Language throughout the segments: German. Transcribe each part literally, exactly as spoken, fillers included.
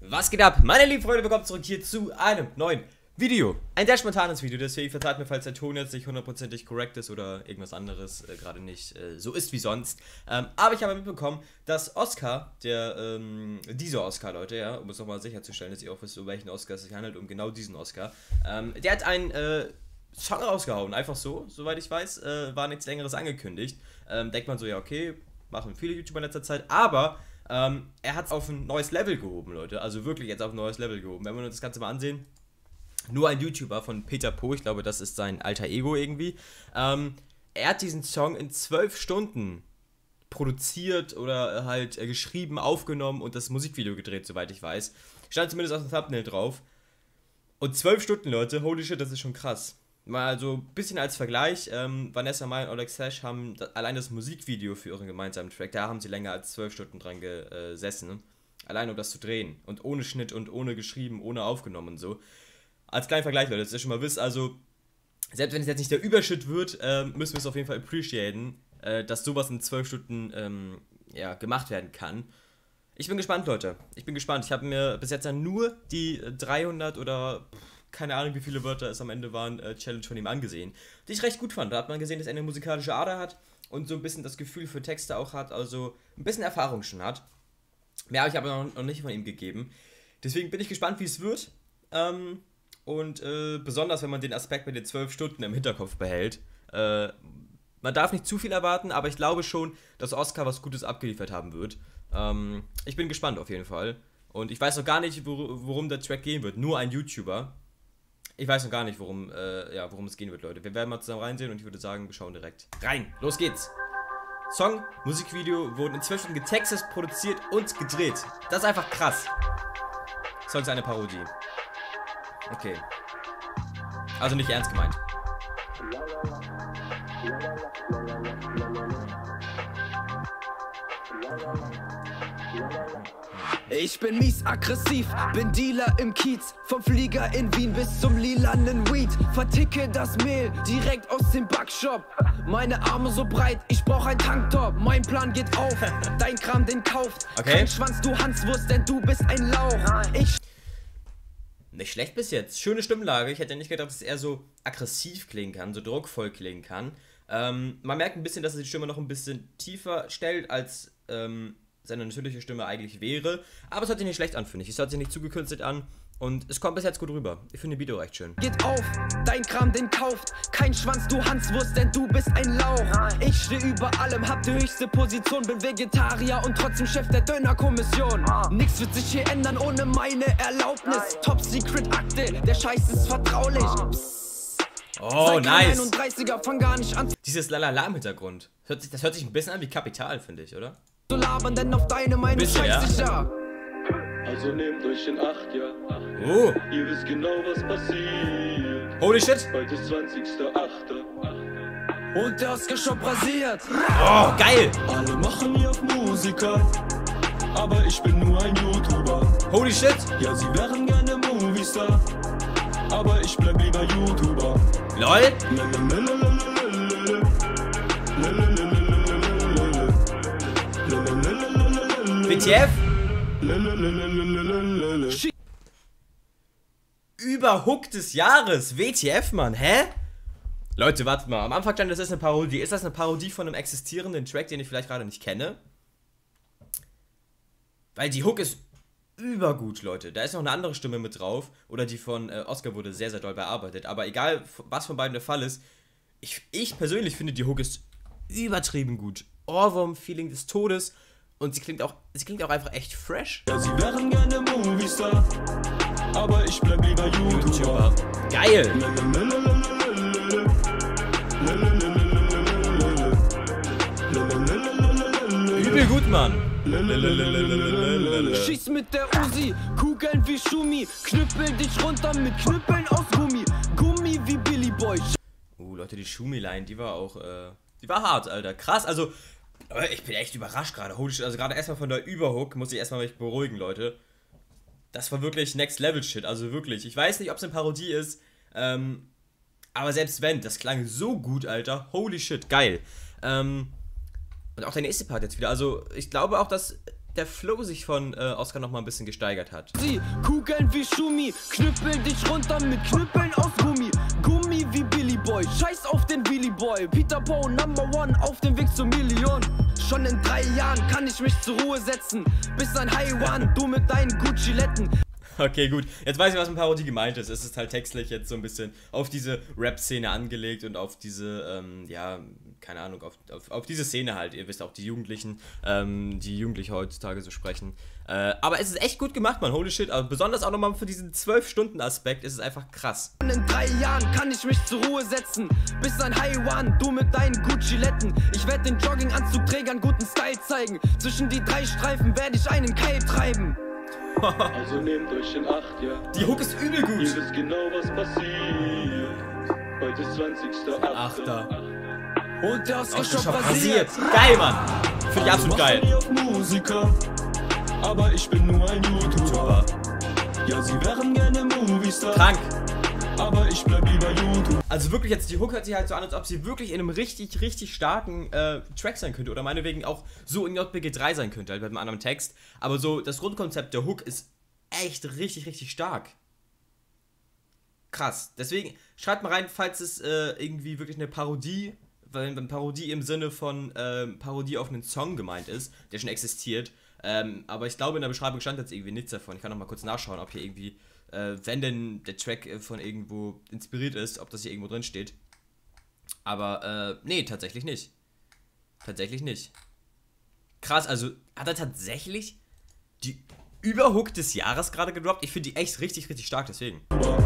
Was geht ab? Meine lieben Freunde, willkommen zurück hier zu einem neuen Video. Ein sehr spontanes Video, deswegen verzeiht mir, falls der Ton jetzt nicht hundertprozentig korrekt ist oder irgendwas anderes äh, gerade nicht äh, so ist wie sonst. Ähm, aber ich habe mitbekommen, dass Oscar, der, ähm, dieser Oscar, Leute, ja, um es nochmal sicherzustellen, dass ihr auch wisst, um welchen Oscar es sich handelt, um genau diesen Oscar, ähm, der hat einen äh, Song rausgehauen, einfach so, soweit ich weiß, äh, war nichts Längeres angekündigt. Ähm, denkt man so, ja okay, machen viele YouTuber in letzter Zeit, aber Ähm, er hat es auf ein neues Level gehoben, Leute. Also wirklich jetzt auf ein neues Level gehoben. Wenn wir uns das Ganze mal ansehen. Nur ein YouTuber von Peter Po, ich glaube, das ist sein alter Ego irgendwie. Ähm, er hat diesen Song in zwölf Stunden produziert oder halt äh, geschrieben, aufgenommen und das Musikvideo gedreht, soweit ich weiß. Stand zumindest auf dem Thumbnail drauf. Und zwölf Stunden, Leute, holy shit, das ist schon krass. Mal also ein bisschen als Vergleich, ähm, Vanessa Mai und Oleg Sesh haben da, allein das Musikvideo für ihren gemeinsamen Track, da haben sie länger als zwölf Stunden dran gesessen, allein um das zu drehen und ohne Schnitt und ohne geschrieben, ohne aufgenommen und so. Als kleinen Vergleich, Leute, dass ihr schon mal wisst, also selbst wenn es jetzt nicht der Überschritt wird, äh, müssen wir es auf jeden Fall appreciaten, äh, dass sowas in zwölf Stunden ähm, ja, gemacht werden kann. Ich bin gespannt, Leute, ich bin gespannt, ich habe mir bis jetzt dann nur die dreihundert oder keine Ahnung, wie viele Wörter es am Ende waren, äh, Challenge von ihm angesehen, die ich recht gut fand. Da hat man gesehen, dass er eine musikalische Ader hat und so ein bisschen das Gefühl für Texte auch hat, also ein bisschen Erfahrung schon hat. Mehr habe ich aber noch, noch nicht von ihm gegeben. Deswegen bin ich gespannt, wie es wird. Ähm, und äh, besonders, wenn man den Aspekt mit den zwölf Stunden im Hinterkopf behält. Äh, man darf nicht zu viel erwarten, aber ich glaube schon, dass Oscar was Gutes abgeliefert haben wird. Ähm, ich bin gespannt auf jeden Fall. Und ich weiß noch gar nicht, wor worum der Track gehen wird. Nur ein YouTuber. Ich weiß noch gar nicht, worum, äh, ja, worum es gehen wird, Leute. Wir werden mal zusammen reinsehen und ich würde sagen, wir schauen direkt rein. Los geht's! Song, Musikvideo wurden in zwölf Stunden getextet, produziert und gedreht. Das ist einfach krass. Song ist eine Parodie. Okay. Also nicht ernst gemeint. Ich bin mies aggressiv, bin Dealer im Kiez. Vom Flieger in Wien bis zum lilanen Weed. Verticke das Mehl direkt aus dem Backshop. Meine Arme so breit, ich brauch ein Tanktop. Mein Plan geht auf, dein Kram den kauft. Okay. Kein Schwanz, du Hanswurst, denn du bist ein Lauch. Ich Nicht schlecht bis jetzt. Schöne Stimmlage. Ich hätte nicht gedacht, dass er so aggressiv klingen kann, so druckvoll klingen kann. Ähm, man merkt ein bisschen, dass er die Stimme noch ein bisschen tiefer stellt, als ähm, seine natürliche Stimme eigentlich wäre. Aber es hört sich nicht schlecht an, finde ich. Es hört sich nicht zugekünstelt an. Und es kommt bis jetzt gut rüber. Ich finde die Video recht schön. geht auf, dein Kram den kauft. Kein Schwanz, du Hanswurst, denn du bist ein Lauch. Ich stehe über allem, hab die höchste Position. Bin Vegetarier und trotzdem Chef der Dönerkommission. Nix wird sich hier ändern ohne meine Erlaubnis. Top Secret Akte, der Scheiß ist vertraulich. Oh, nice. einunddreißiger, fang gar nicht an Dieses Lalala im Hintergrund. Das hört sich, das hört sich ein bisschen an wie Kapital, finde ich, oder? zu labern, denn auf deine Meinung Bisschen, scheiß ich ja. Also nehmt euch in Acht, ja. Oh. Ihr wisst genau, was passiert. Holy shit. Heute ist zwanzigster achter Und der Oscar-Shop rasiert. Oh, geil. Alle machen hier auf Musiker, aber ich bin nur ein YouTuber. Holy shit. Ja, sie wären gerne Moviestar, aber ich bleib lieber YouTuber. Lol. W T F? Überhook des Jahres. W T F, Mann. Hä? Leute, wartet mal. Am Anfang stand, das ist eine Parodie. Ist das eine Parodie von einem existierenden Track, den ich vielleicht gerade nicht kenne? Weil die Hook ist übergut, Leute. Da ist noch eine andere Stimme mit drauf. Oder die von äh, Oscar wurde sehr, sehr doll bearbeitet. Aber egal, was von beiden der Fall ist, ich, ich persönlich finde, die Hook ist übertrieben gut. Ohrwurm-Feeling des Todes. Und sie klingt auch, sie klingt auch einfach echt fresh. Ja, sie wären gerne Moviestar, aber ich bleib lieber YouTuber. Geil. Übel gut, Mann. Schieß mit der Uzi, Kugeln wie Schumi. Knüppel dich runter mit Knüppeln aus Gummi. Gummi wie Billy Boy. Uh, Leute, die Schumi-Line, die war auch, äh, die war hart, Alter. Krass, also, ich bin echt überrascht gerade. Also gerade erstmal von der Überhook muss ich erstmal mich beruhigen, Leute. Das war wirklich Next Level Shit, also wirklich. Ich weiß nicht, ob es eine Parodie ist, ähm, aber selbst wenn, das klang so gut, Alter. Holy shit, geil. Ähm, und auch der nächste Part jetzt wieder. Also, ich glaube auch, dass der Flow sich von äh, Oscar nochmal ein bisschen gesteigert hat. Sie kugeln wie Schumi, knüppeln dich runter mit Knüppeln aus Gummi. Gummi wie Billy Boy, scheiß auf den Billy Boy. Peter Bow, Number One, auf dem Weg zur Million. Schon in drei Jahren kann ich mich zur Ruhe setzen. Bis ein High One, du mit deinen Gucci-Letten. Okay, gut. Jetzt weiß ich, was mit Parodie gemeint ist. Es ist halt textlich jetzt so ein bisschen auf diese Rap-Szene angelegt und auf diese, ähm, ja, keine Ahnung, auf, auf, auf diese Szene halt. Ihr wisst auch, die Jugendlichen, ähm, die Jugendliche heutzutage so sprechen. Äh, aber es ist echt gut gemacht, man. Holy shit. Aber besonders auch nochmal für diesen zwölf Stunden Aspekt ist es einfach krass. In drei Jahren kann ich mich zur Ruhe setzen. Bis ein High One, du mit deinen Gucci-Letten. Ich werde den Jogginganzugträgern guten Style zeigen. Zwischen die drei Streifen werde ich einen Keil treiben. Also nehmt euch in Acht, ja. Die Hook ist übel gut. Ihr wisst genau, was passiert. Heute ist zwanzigster Achter. Und der Oscar Oscar schon schon rasiert. rasiert. Geil, Mann. Finde ich absolut geil. Ich auf Musiker, aber ich bin nur ein YouTuber. Ja, sie wären gerne Moviestar. Krank. Aber ich bleib lieber YouTube. Also wirklich jetzt, die Hook hört sich halt so an, als ob sie wirklich in einem richtig, richtig starken äh, Track sein könnte. Oder meinetwegen auch so in J B G drei sein könnte, halt mit einem anderen Text. Aber so, das Grundkonzept der Hook ist echt richtig, richtig stark. Krass. Deswegen, schreibt mal rein, falls es äh, irgendwie wirklich eine Parodie, weil eine Parodie im Sinne von ähm, Parodie auf einen Song gemeint ist, der schon existiert. Ähm, aber ich glaube, in der Beschreibung stand jetzt irgendwie nichts davon. Ich kann noch mal kurz nachschauen, ob hier irgendwie... Äh, wenn denn der Track äh, von irgendwo inspiriert ist, ob das hier irgendwo drin steht. Aber, äh, nee, tatsächlich nicht. Tatsächlich nicht. Krass, also hat er tatsächlich die Überhook des Jahres gerade gedroppt? Ich finde die echt richtig, richtig stark, deswegen.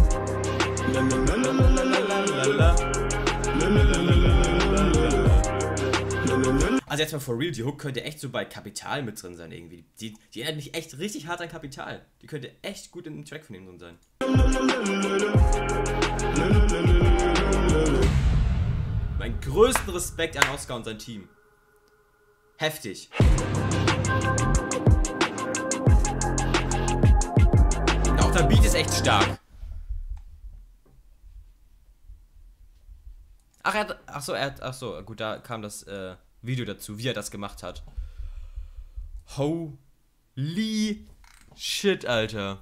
Also jetzt mal for real, die Hook könnte echt so bei Kapital mit drin sein irgendwie. Die, die erinnert mich echt richtig hart an Kapital. Die könnte echt gut in einem Track von ihm drin sein. Mein größten Respekt an Oscar und sein Team. Heftig. Auch der Beat ist echt stark. Ach, er hat, ach so, er hat, ach so, gut, da kam das äh, Video dazu, wie er das gemacht hat. Holy shit, Alter.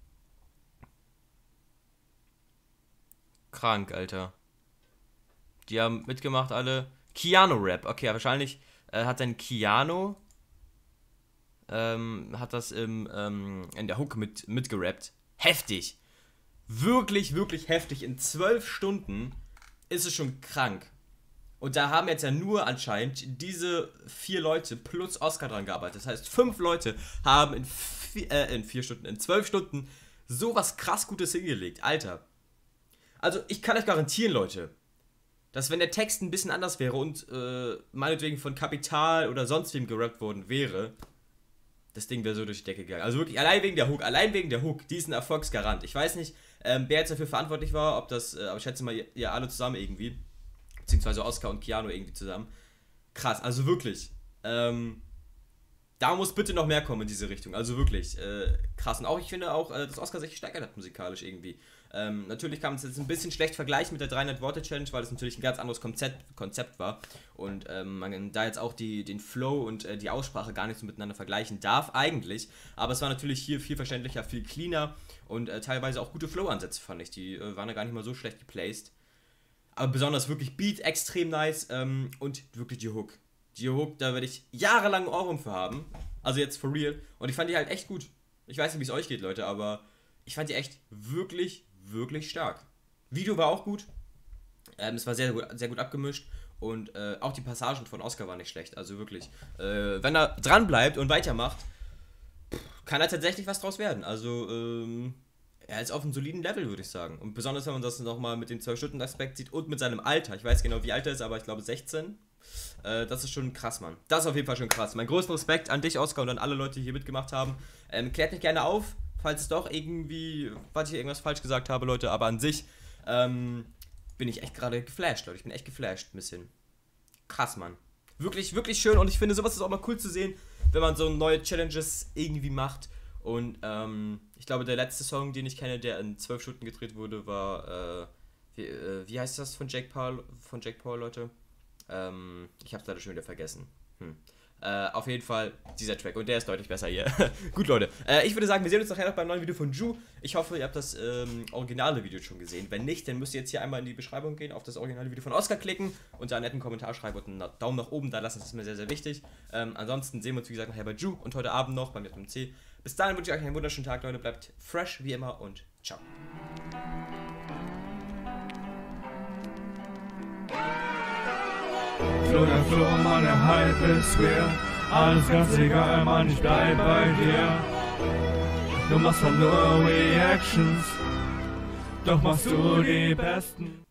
Krank, Alter. Die haben mitgemacht alle. Keanu-Rap, okay, wahrscheinlich äh, hat dann Keanu ähm, hat das im, ähm, in der Hook mit, mitgerappt. Heftig. Wirklich, wirklich heftig. In zwölf Stunden ist es schon krank. Und da haben jetzt ja nur anscheinend diese vier Leute plus Oscar dran gearbeitet. Das heißt, fünf Leute haben in vier, äh, in vier Stunden, in zwölf Stunden sowas krass Gutes hingelegt. Alter. Also ich kann euch garantieren, Leute, dass wenn der Text ein bisschen anders wäre und äh, meinetwegen von Kapital oder sonst wem gerappt worden wäre, das Ding wäre so durch die Decke gegangen. Also wirklich, allein wegen der Hook, allein wegen der Hook, die ist ein Erfolgsgarant. Ich weiß nicht, ähm, wer jetzt dafür verantwortlich war, ob das, äh, aber ich schätze mal, ihr, ihr alle zusammen irgendwie, beziehungsweise Oscar und Keanu irgendwie zusammen. Krass, also wirklich. Ähm, da muss bitte noch mehr kommen in diese Richtung. Also wirklich, äh, krass. Und auch, ich finde auch, äh, dass Oscar sich gesteigert hat musikalisch irgendwie. Ähm, natürlich kann man es jetzt ein bisschen schlecht vergleichen mit der dreihundert-Worte-Challenge, weil das natürlich ein ganz anderes Konzept, Konzept war. Und ähm, man da jetzt auch die, den Flow und äh, die Aussprache gar nicht so miteinander vergleichen darf, eigentlich. Aber es war natürlich hier viel verständlicher, viel cleaner und äh, teilweise auch gute Flow-Ansätze, fand ich. Die äh, waren ja gar nicht mal so schlecht geplaced. Aber besonders wirklich Beat extrem nice ähm, und wirklich die Hook. Die Hook, da werde ich jahrelang ein Ohrwurm für haben. Also jetzt for real. Und ich fand die halt echt gut. Ich weiß nicht, wie es euch geht, Leute, aber ich fand die echt wirklich, wirklich stark. Video war auch gut. Ähm, es war sehr gut, sehr gut abgemischt. Und äh, auch die Passagen von Oscar waren nicht schlecht. Also wirklich. Äh, wenn er dran bleibt und weitermacht, kann da tatsächlich was draus werden. Also, ähm... er ist auf einem soliden Level, würde ich sagen. Und besonders, wenn man das nochmal mit dem zwölf-Stunden-Aspekt sieht und mit seinem Alter. Ich weiß genau, wie alt er ist, aber ich glaube sechzehn. Äh, das ist schon krass, Mann. Das ist auf jeden Fall schon krass. Mein größten Respekt an dich, Oscar, und an alle Leute, die hier mitgemacht haben. Ähm, klärt mich gerne auf, falls es doch irgendwie, falls ich irgendwas falsch gesagt habe, Leute. Aber an sich ähm, bin ich echt gerade geflasht, Leute. Ich bin echt geflasht, ein bisschen. Krass, Mann. Wirklich, wirklich schön. Und ich finde, sowas ist auch mal cool zu sehen, wenn man so neue Challenges irgendwie macht. Und ähm, ich glaube, der letzte Song, den ich kenne, der in zwölf Stunden gedreht wurde, war, äh, wie, äh, wie heißt das von Jake Paul, von Jake Paul, Leute? Ähm, ich hab's leider schon wieder vergessen. Hm. Äh, auf jeden Fall dieser Track und der ist deutlich besser hier. Gut, Leute. Äh, ich würde sagen, wir sehen uns nachher noch beim neuen Video von Ju. Ich hoffe, ihr habt das ähm, originale Video schon gesehen. Wenn nicht, dann müsst ihr jetzt hier einmal in die Beschreibung gehen, auf das originale Video von Oscar klicken und da einen netten Kommentar schreiben und einen Daumen nach oben da lassen. Das ist mir sehr, sehr wichtig. Ähm, ansonsten sehen wir uns, wie gesagt, nachher bei Ju und heute Abend noch beim J M C. Bis dahin wünsche ich euch einen wunderschönen Tag, Leute. Bleibt fresh wie immer und ciao. Flo, der Flo, Mann, der Hype ist real. Alles ganz egal, Mann, ich bleib bei dir. Du machst halt nur Reactions, doch machst du die besten.